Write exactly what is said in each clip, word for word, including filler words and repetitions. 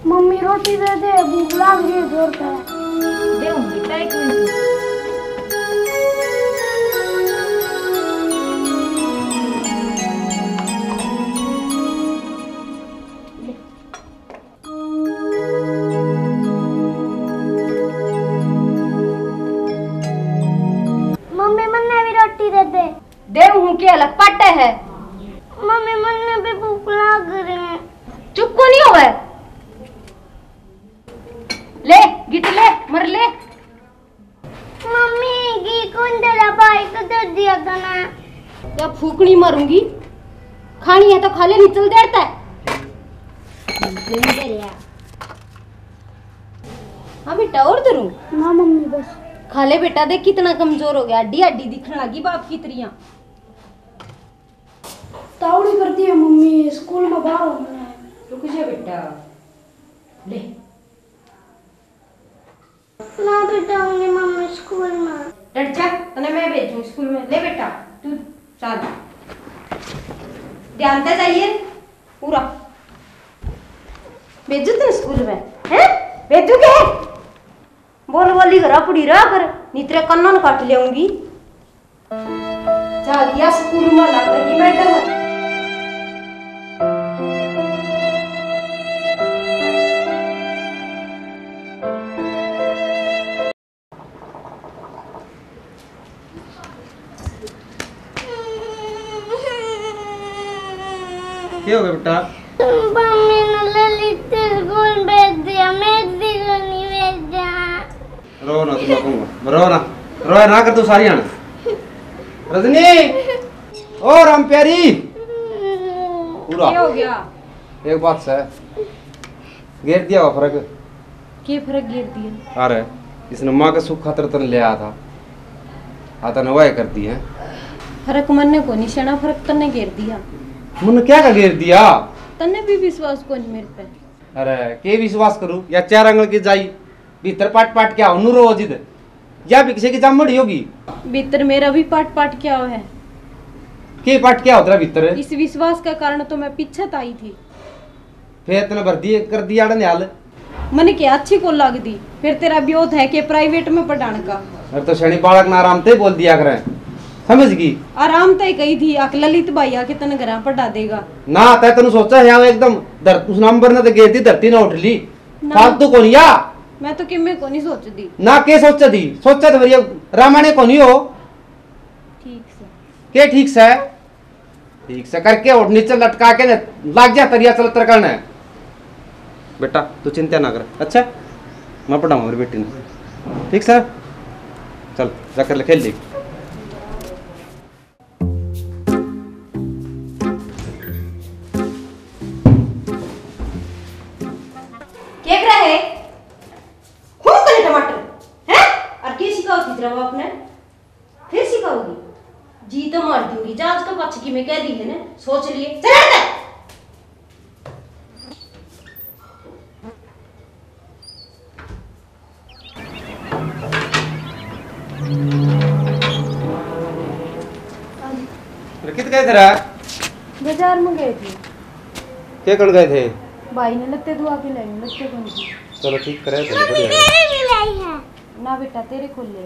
Mummy रोटी दे दे, भूख लग रही है जोर से। देऊंगी बेटा एक मिनट। मम्मी मन्ने भी रोटी दे दे। देऊं के अलग पट्टे है। मम्मी मन्ने भी भूख लग रही है। चुप को नहीं होवे। ले गिट ले मर ले। मम्मी घी कौन दे रहा? भाई को दे दिया था ना। जब फूकनी मारूंगी। खानी है तो खा ले, निचल देता है। हाँ बेटा और धरूं? ना मम्मी बस। खा ले बेटा, देख कितना कमजोर हो गया, हड्डी हड्डी दिखने लगी बाप की तरियां। तावड़ी करती है मम्मी, स्कूल में बाहर होना है। रुक जा बेटा। ले ना बेटा होंगी मम्मी स्कूल में। डट जा, तने मैं भेजूं स्कूल में। ले बेटा तू चल, ध्यान से जाइए पूरा। भेजू तू स्कूल में हैं? भेजू के बोल बोली घरा पड़ी रहा कर, नितरे कन्नन काट लेऊंगी। जा गया स्कूल में लग मैडम। क्या हो गया बेटा? मम्मी ने ललित स्कूल भेज दिया, मैं को नहीं भेजा। रो ना, तुम कहूँगा रो ना, रो ना कर तू सारी आना। रजनी ओ राम प्यारी पूरा क्या हो गया? एक बात से घेर दिया हुआ फर्क। क्या फर्क गिर दिया? अरे इसने माँ के सुख खातर तन ले आया था, आता नवाए कर दी है। फर्क मनने को निशाना, फर्क तन्ने गिर दिया। मुन्ने क्या का घेर दिया? तन्ने भी विश्वास को नहीं मेरे पे। अरे के विश्वास करूं या चार अंगल की जाई भीतर पाट पाट क्या उन्नू रो जिद या भी किसी की जामड़ी होगी। भीतर मेरा भी पाट पाट क्या है? के पाट क्या होता है भीतर? इस विश्वास का कारण तो मैं पीछे आई थी। फिर तने भर दिए कर दिया डन हाल। मैंने क्या अच्छी को लग दी। फिर तेरा ब्योत है कि प्राइवेट में पढ़ाने का। अरे तो शनि बालक ना आराम ते बोल दिया करें, समझ गई? आराम तय कही थी अक ललित भाई आके तन घर पढ़ा देगा ना। तय तेन सोचा है एकदम धर उस नंबर ने तो गेती धरती ना उठ ली फालतू को नहीं। या मैं तो किमे को नहीं सोच दी ना के सोचा दी सोचा तो भैया रामायण को नहीं हो। ठीक से के ठीक से ठीक से करके और नीचे लटका के लाग जा तरिया चल तर करना है। बेटा तू चिंता ना कर, अच्छा मैं पढ़ाऊंगा मेरी बेटी ने, ठीक सर? चल जाकर खेल ली। क्या कर रहा है? खून करे टमाटर हैं? और क्या सिखाओगी तेरा बाप ने? फिर सिखाओगी? जी तो मार दूंगी। जा आज का पक्ष की मैं कह दी है ना, सोच लिए। चल अंदर। कित गए थे? बाजार में गए थे। क्या कर गए थे? भाई ने लत्ते दुआ के लाई, लत्ते कौन सी? चलो ठीक करे तो मम्मी मेरे भी लाई है। ना बेटा तेरे खोल ले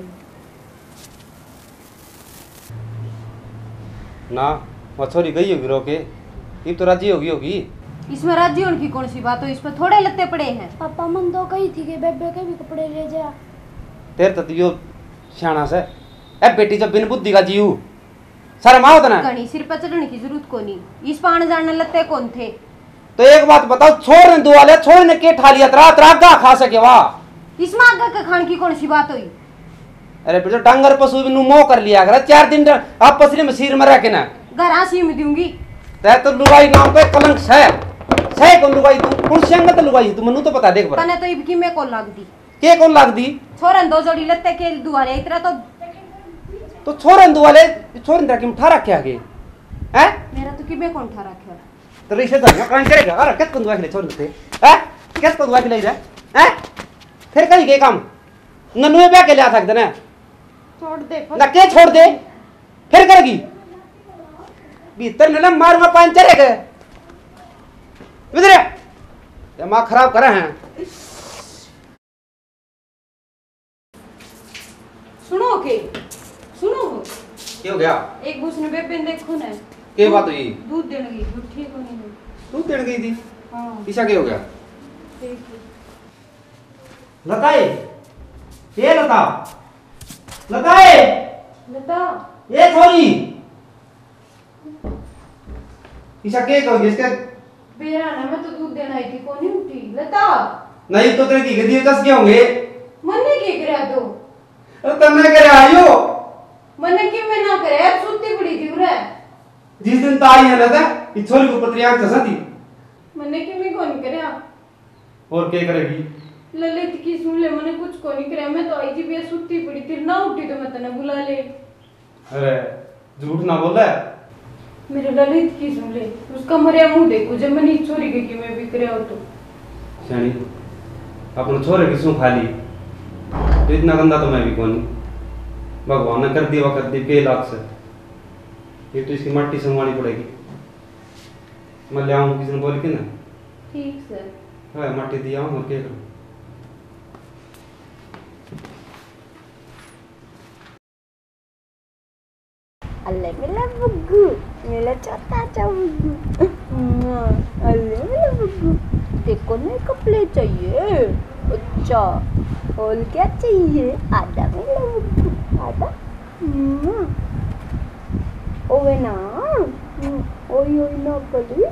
ना। वो छोरी गई होगी रोके, ये तो राजी होगी होगी। इसमें राजी होने की कौन सी बात हो? इसमें थोड़े लत्ते पड़े हैं। पापा मन तो कही थी कि बेबे के भी कपड़े ले जा। तेरे तो यो शाना से ए बेटी जब बिन बुद्धि का जीव शर्म आओ तना। कहीं सिर पर चढ़ने की जरूरत को नहीं। इस पान जाने लत्ते कौन थे? तो एक बात बताओ, छोड़ ने दो वाले छोड़ ने के ठा लिया तरा तरा गा खा सके वाह। इसमें आगे का खान की कौन सी बात हुई? अरे बेटा डांगर पशु नु मोह कर लिया कर चार दिन आप पसली में सिर में रह के ना घर आसी में दूंगी। तै तो लुगाई नाम पे कलंक है है कौन लुगाई तू कौन संगत लुगाई तू मनु तो पता देख पर तने तो इब की मैं कौन लाग दी के कौन लाग दी? छोरन दो जोड़ी लत्ते के दुआरे इतना तो तो छोरन दो वाले छोरन रखे ठा रखे आगे हैं? मेरा तो कि मैं कौन ठा रखा तो रिश्ते धरना कौन करेगा? अरे किस को दुआ के ले छोड़ देते हैं? किस को दुआ के ले जा हैं? फिर कहीं के काम नन्नुए पे के ले आ सकते ना? छोड़ दे ना के छोड़ दे फिर करेगी भीतर न मारूंगा पांच चलेगा इधर दिमाग खराब करे हैं। सुनो के सुनो क्या हो गया? एक बूस ने बेबे देखो ना क्या बात हुई? दूध देने गई दूध ठीक हो नहीं दूध देने गई थी? हाँ ईशा क्या हो गया? ठीक है लताए ये लता लताए लता ये छोरी ईशा क्या कहोगे इसके? बेरा ना मैं तो दूध देना आई थी कौन नहीं उठी लता नहीं तो तेरे की गदी दस के होंगे। मन्ने के करा तो तन्ने करे आयो मन्ने की मैं ना करे अब सुत्ती पड़ी थी उरे जिस दिन ताई है लता इस छोरी को पत्री आंख चसा थी। मन्ने की मैं कौन करे और क्या करेगी? ललित की सुन ले मैंने कुछ को नहीं करे मैं तो आई थी बे सुत्ती पड़ी थी ना उठी तो मैं तने बुला ले। अरे झूठ ना बोल रहा है। मेरे ललित की सुन ले उसका मरिया मुंह देखो जब मैंने छोरी के कि मैं भी करे हो तो शानी अपने छोरे की सू खा ली तो इतना गंदा तो मैं भी कौन भगवान ने कर दिया वक्त दी पे लाख से ये तो इसकी मट्टी संभालनी पड़ेगी। मैं ले आऊँ किसी ने बोल के ना ठीक सर हाँ मट्टी दिया हूँ और क्या करूँ। अल्ले मेरा बुग्गू मेरा छोटा सा बुग्गू अल्ले मेरा बुग्गू देखो ना कपड़े चाहिए अच्छा और क्या चाहिए आधा मेरा बुग्गू आधा ओवे ना ओई ओई ना कली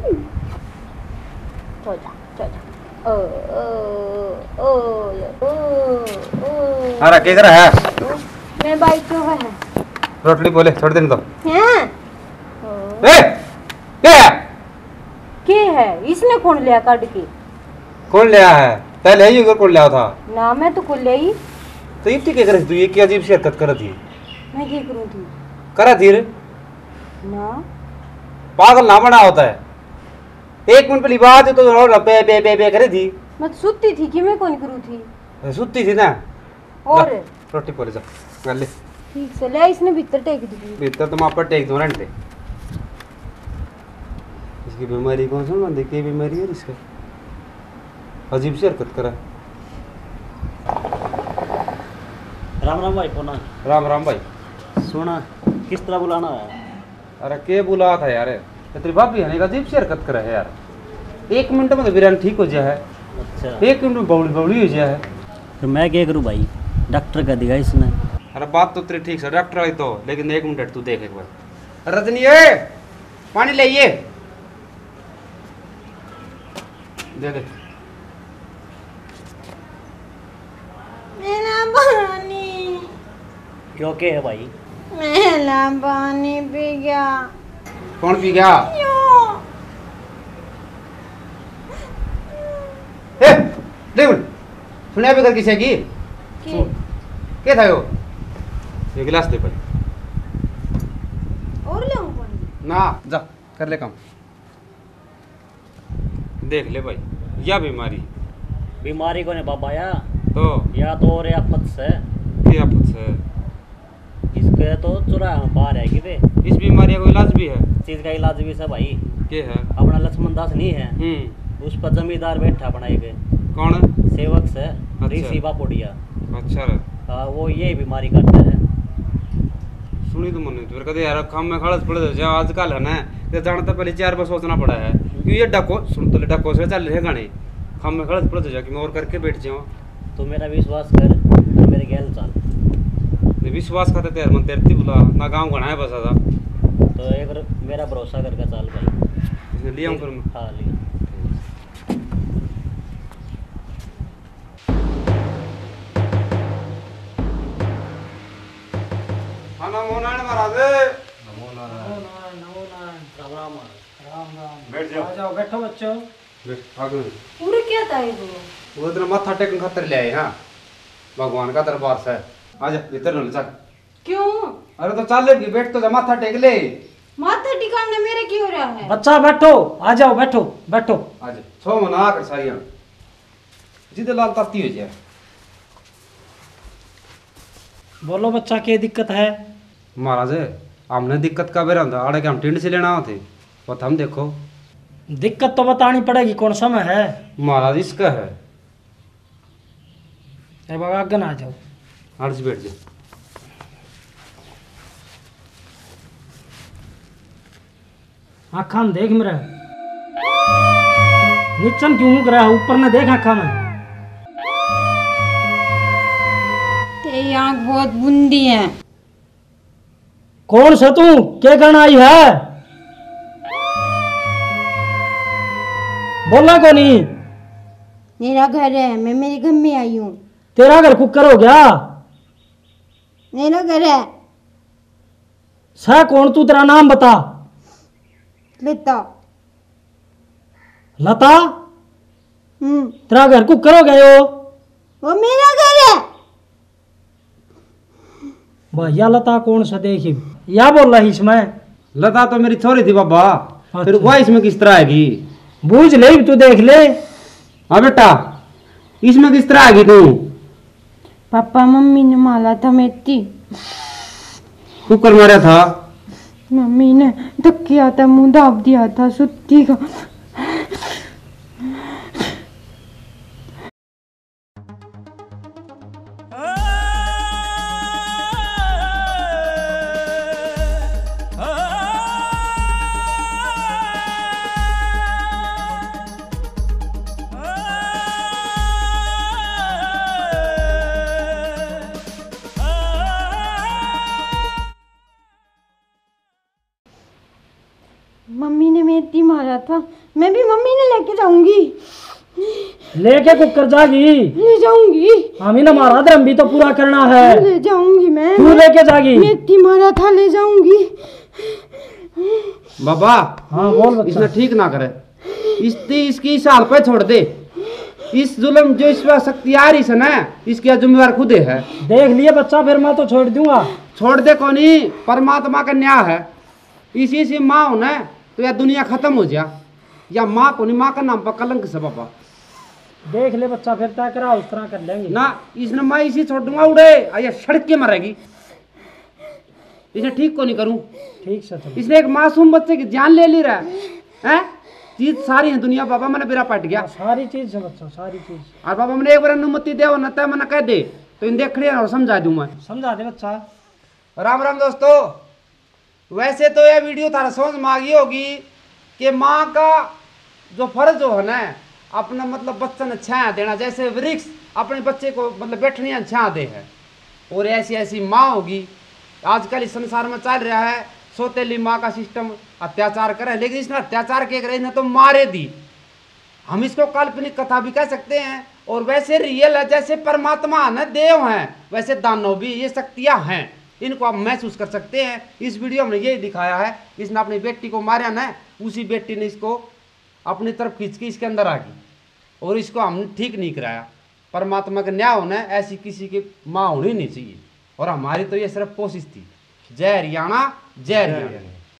छोटा छोटा ओ ओ ओ ओ अरे क्या कर रहा है? मैं बाइक तो है रोटली बोले छोड़ देने दो। हैं ए क्या है? के है इसने कौन लिया काट के? कौन लिया है? पहले ही कौन लिया था? ना मैं तो खुल ही तो ये क्या कर रही तू? ये क्या अजीब सी हरकत कर रही थी? मैं क्या करूं थी करा थी रे ना पागल ना बना होता है। एक मिनट पहली बात है तो रो बे बे बे बे करे थी। मैं तो सुत्ती थी कि मैं कौन करूं थी सुती थी ना। और ला, रोटी बोले जा कर ले ठीक से ले इसने भीतर टेक दी भीतर तुम आप पर टेक दो रंटे। इसकी बीमारी कौन सा बंदे की बीमारी है इसका? अजीब सी हरकत करा। राम राम भाई फोना राम राम भाई। सुना किस तरह बुलाना है? अरे के बुला था यार तेरी भाभी है ना अजीब सी हरकत करा है यार। एक मिनट में तो बिरयानी ठीक हो जाए है। अच्छा एक मिनट में बौली बौली हो जाए है। फिर मैं क्या करूँ भाई डॉक्टर का दिया इसने। अरे बात तो तेरी ठीक है डॉक्टर आई तो लेकिन एक मिनट तू देख एक बार। रजनी ए पानी लाइए दे दे। मेरा पानी क्यों के है भाई? मेरा पानी पी गया कौन पी गया? ए देखो सुनिया भी कर किसे की कि क्या था वो? ये गिलास दे पहले। और ले पानी ना जा कर ले काम। देख ले भाई या बीमारी बीमारी को ने बाबा या तो या तो और आपत से क्या पूछ है? इसके तो चुरा बाहर है कि वे इस बीमारी का इलाज भी है? चीज का इलाज भी से भाई। क्या है? अपना लक्ष्मण दास नहीं है हम्म उस पर जमींदार बैठा बनाए गए कौन? सेवक से ऋषि बापुड़िया। अच्छा रे हाँ वो ये बीमारी करता है। सुनी तो मन फिर कदे यार काम में खड़स पड़े जा आजकल है ना ते जानता पहले चार बार सोचना पड़ा है क्यों ये डको सुन तो डको से चल रहे गाने काम में खड़स पड़े जा कि मैं और करके बैठ जाऊं। तो मेरा विश्वास कर और मेरे गैल चल। विश्वास खाते तेरे मन तेरती बुला ना गांव गणा है बसा था तो एक बार मेरा भरोसा करके चल भाई। इसने लिया हूं फिर मैं। हाँ लिया। हाँ नमो नारायण महाराज। नमो नारायण नमो नारायण राम राम राम राम। बैठ जाओ। आ जाओ बैठो बच्चों। बैठ आगे पूरे क्या था वो वो इतना माथा टेकन खातर ले आए हाँ भगवान का दरबार से। आजा भीतर न चल। क्यों अरे तो चल ले बैठ तो जा माथा टेक ले। माथा टिकाने मेरे क्यों रहा है? बच्चा बैठो आ जाओ बैठो बैठो। आजा छो मना कर सारिया जिदे लाल ताती हो जाए। बोलो बच्चा क्या दिक्कत है? महाराज हमने दिक्कत का बेरा आड़े के हम टिंड से लेना थे और हम देखो दिक्कत तो बतानी पड़ेगी, कौन सा में है? महाराज इसका है। ए बाबा आगे ना आ जाओ, अर्ज बैठ जाओ। आँखा में देख मेरा, नीचन क्यों मुक रहा है, ऊपर ने देख आँखा में। तेरी आँख बहुत बुंदी है। कौन सा तू, क्या करना आई है? बोला को नहीं? मेरा घर है, मैं मेरे घर में आई हूँ। तेरा घर कुकर हो गया? मेरा घर है। सह कौन तू, तेरा नाम बता। लता। लता? हम्म। तेरा घर कुकर हो गया? वो मेरा घर है। भैया लता कौन सा देखी, या बोल रही इसमें? लता तो मेरी छोरी थी बाबा। अच्छा। फिर वह इसमें किस तरह आएगी? बूझ ले, तू देख ले। हाँ बेटा, इसमें किस तरह आएगी तू? पापा मम्मी ने मारा था मेथी। कुकर मारा था? मम्मी ने धक्किया था, मुंह दाब दिया था सुत्ती का। मम्मी ने मेथी मारा था, मैं भी मम्मी ने लेके जाऊंगी। लेके कुकर जागी? ले जाऊंगी। हमी ने मारा धर्म भी तो पूरा करना है। ले जाऊंगी मैं। तू लेके जागी? मेथी मारा था, ले जाऊंगी। बाबा हाँ बोल बच्चा। इसने ठीक ना करे, इसकी इसकी इस हाल पे छोड़ दे। इस जुल्म जो इस पर शक्ति आ रही है ना, इसकी जिम्मेवार खुद है। देख लिए बच्चा, फिर मैं तो छोड़ दूंगा। छोड़ दे कोनी, परमात्मा का न्याय है। इसी से माँ हो ना तो यह दुनिया खत्म हो जा, या माँ को नहीं, माँ का नाम पर कलंक से बाबा। देख ले बच्चा, फिर तय करा उस तरह कर लेंगे ना। इसने मैं इसी छोड़ दूंगा, उड़े या सड़क के मरेगी। इसे ठीक को नहीं करूं। ठीक से चलो। इसने एक मासूम बच्चे की जान ले ली रहा है। चीज सारी है दुनिया बाबा, मैंने बेरा पट गया। सारी चीज से बच्चा, सारी चीज। और बाबा मैंने एक बार अनुमति दे न तय मैंने कह दे तो इन देख और समझा दूं मैं। समझा दे बच्चा। राम राम दोस्तों। वैसे तो यह वीडियो थारा समझ में आ गई होगी कि माँ का जो फर्ज हो है ना, अपना मतलब बच्चा ने छाया देना, जैसे वृक्ष अपने बच्चे को मतलब बैठने छाया दे है। और ऐसी ऐसी माँ होगी, आजकल इस संसार में चल रहा है सौतेली माँ का सिस्टम, अत्याचार करे, लेकिन इसने अत्याचार के करे, इसने तो मारे दी। हम इसको काल्पनिक कथा भी कह सकते हैं, और वैसे रियल है। जैसे परमात्मा है, देव हैं, वैसे दानव भी, ये शक्तियाँ हैं, इनको आप महसूस कर सकते हैं। इस वीडियो में यही दिखाया है। इसने अपनी बेटी को मारा ना, उसी बेटी ने इसको अपनी तरफ खींच के इसके अंदर आ गई, और इसको हमने ठीक नहीं कराया। परमात्मा का न्याय होना है, ऐसी किसी की माँ होनी नहीं चाहिए। और हमारी तो ये सिर्फ कोशिश थी। जय हरियाणा, जय हरियाणा।